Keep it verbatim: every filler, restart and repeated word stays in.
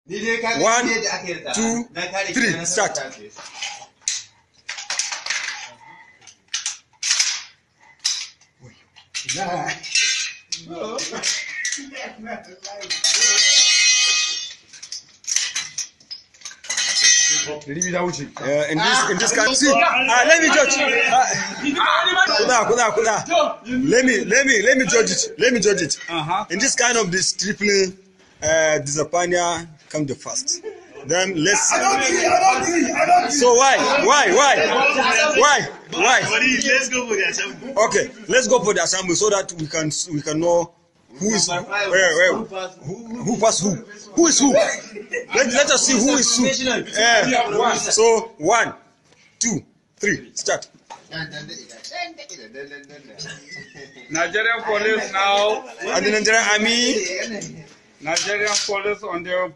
One, two, three, start. Uh, in this in this kind, see, uh, let me judge. Uh, kuda, kuda, kuda. Let me let me let me judge it. Let me judge it. Uh-huh. In this kind of this tripling, uh, Disappointer come the first. Then let's. I don't agree. I don't agree. I don't agree. So why why why why why? Let's go for the assembly. Okay, let's go for the assembly so that we can we can know who is where where who, who pass who who is who. Let, let us see who is who. Uh, so one, two, three, start. Nigerian police now. And the Nigerian army. Nigerian police on their.